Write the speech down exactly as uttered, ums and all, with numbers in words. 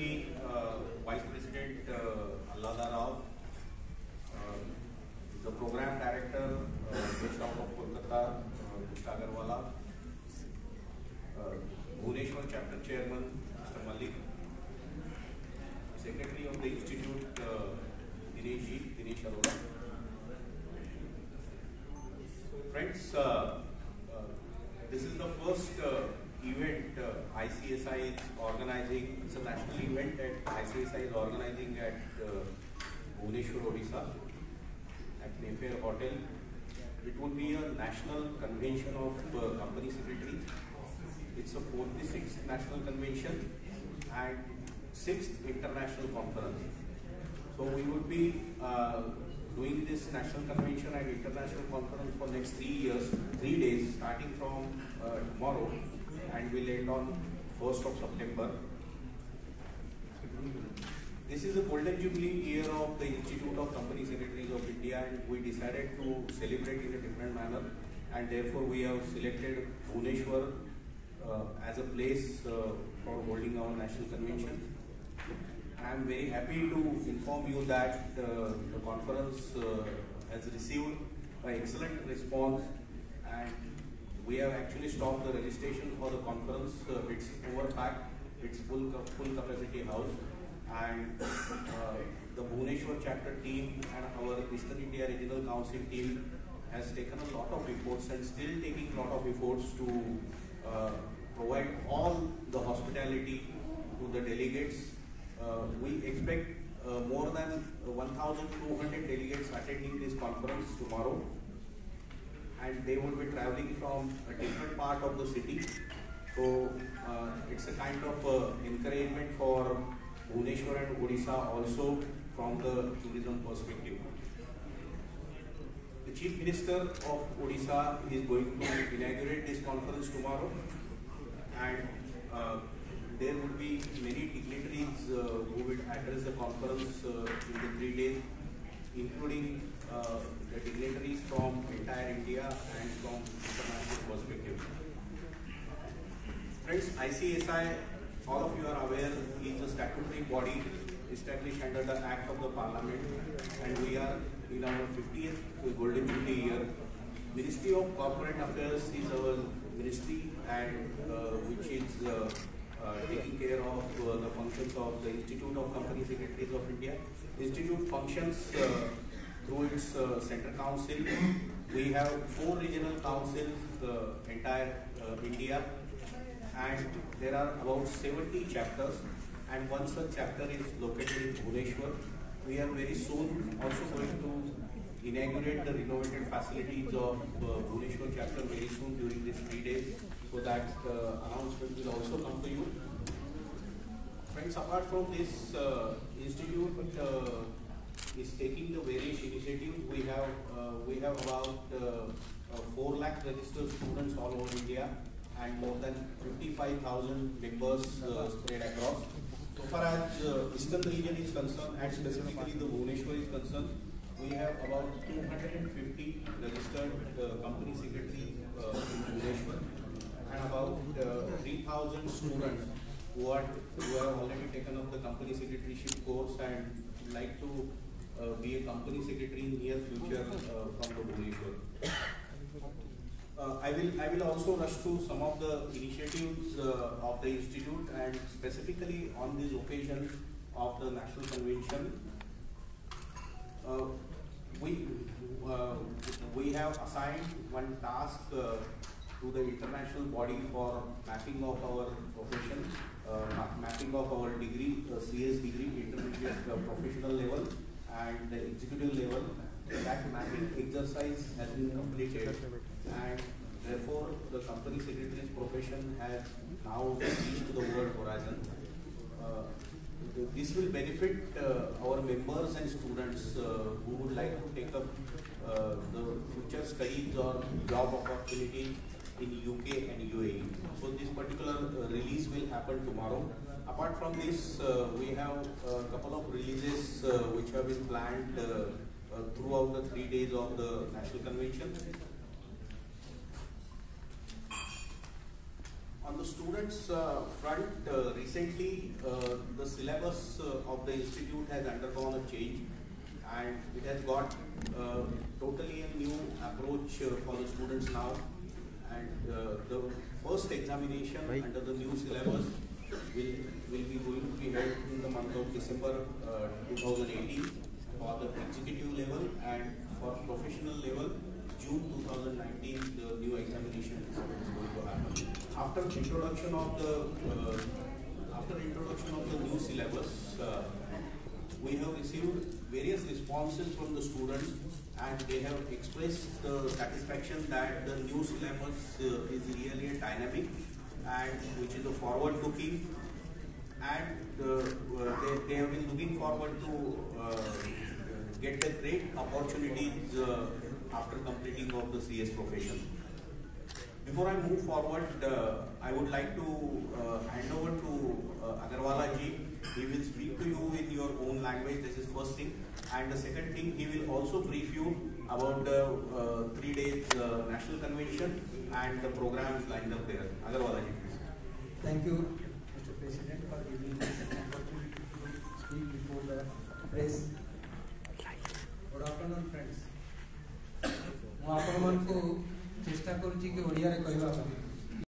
me uh, Vice President uh, Allada Rao, uh, the Program Director, uh, based out of Kolkata, uh, Mister Agarwala, uh, Bhubaneswar Chapter Chairman, Mister Malik, Secretary of the Institute, uh, Dinesh Ji, Dinesh Arora. Friends, uh, uh, this is the first uh, event uh, I C S I is organizing. It's a national event that I C S I is organizing at uh, Bhubaneswar, Odisha, at Mayfair Hotel. It would be a national convention of uh, company secretaries. It's a forty-sixth national convention and sixth international conference. So we would be uh, doing this national convention and international conference for next three years, three days, starting from uh, tomorrow, and will end on first of September. This is a golden jubilee year of the Institute of Company Secretaries of India, and we decided to celebrate in a different manner, and therefore we have selected Bhubaneswar uh, as a place uh, for holding our national convention. I am very happy to inform you that uh, the conference uh, has received an excellent response, and we have actually stopped the registration for the conference. Uh, it's overpacked, it's full, full capacity house, and uh, the Bhubaneswar chapter team and our Eastern India Regional Council team has taken a lot of efforts and still taking a lot of efforts to uh, provide all the hospitality to the delegates. Uh, we expect uh, more than one thousand two hundred delegates attending this conference tomorrow, and they will be traveling from a different part of the city. So uh, it's a kind of uh, encouragement for Bhubaneswar and Odisha also from the tourism perspective. The Chief Minister of Odisha is going to inaugurate this conference tomorrow, and uh, there will be many dignitaries uh, who will address the conference uh, in the three days, including uh, the dignitaries from entire India and from international perspective. Friends, I C S I, all of you are aware, is a statutory body established under the Act of the Parliament, and we are in our fiftieth Golden Jubilee year. Ministry of Corporate Affairs is our ministry, and uh, which is uh, Uh, taking care of uh, the functions of the Institute of Company Secretaries of India. Institute functions uh, through its uh, Central Council. We have four regional councils, uh, entire uh, India, and there are about seventy chapters, and one such chapter is located in Bhubaneswar. We are very soon also going to inaugurate the renovated facilities of uh, Bhubaneswar chapter very soon during these three days, so that uh, announcement will also come to you. Friends, apart from this, uh, institute uh, is taking the various initiatives. We have uh, we have about uh, uh, four lakh registered students all over India, and more than fifty-five thousand members uh, spread across. So far as uh, Eastern region is concerned, and specifically the Bhubaneswar is concerned, we have about two hundred fifty registered uh, company secretaries uh, in Bhubaneswar, and about uh, three thousand students who are who have already taken up the company secretaryship course and like to uh, be a company secretary in near future uh, from the Bhubaneswar. Uh, I will I will also rush through some of the initiatives uh, of the institute, and specifically on this occasion of the national convention. Uh, we uh, we have assigned one task uh, to the international body for mapping of our profession, uh, ma mapping of our degree, uh, C S degree, intermediate uh, professional level and the executive level. That mapping exercise has been completed, and therefore the company secretary's profession has now reached to the world horizon. Uh, This will benefit uh, our members and students uh, who would like to take up uh, the future studies or job opportunities in U K and U A E. So this particular uh, release will happen tomorrow. Apart from this, uh, we have a couple of releases uh, which have been planned uh, uh, throughout the three days of the National Convention. On the students uh, front, uh, recently uh, the syllabus uh, of the institute has undergone a change, and it has got uh, totally a new approach uh, for the students now. And uh, the first examination right. under the new syllabus will, will be going to be held in the month of December uh, two thousand eighteen for the executive level, and for professional level, June two thousand nineteen, the new examination is going to happen. After introduction of the uh, after introduction of the new syllabus, uh, we have received various responses from the students, and they have expressed the satisfaction that the new syllabus uh, is really a dynamic and which is a forward-looking, and uh, they, they have been looking forward to uh, get the great opportunities uh, after completing of the C S profession. Before I move forward, uh, I would like to uh, hand over to uh, Agarwala ji. He will speak to you in your own language. This is first thing. And the second thing, he will also brief you about the uh, three days uh, national convention and the programs lined up there. Agarwala ji, please. Thank you, Mister President, for giving me this opportunity to speak before the press. Good afternoon, friends. ମୁଁ ଆପଣମାନଙ୍କୁ ଚେଷ୍ଟା କରୁଛି କି ଓଡ଼ିଆରେ କହିବା ପାଇଁ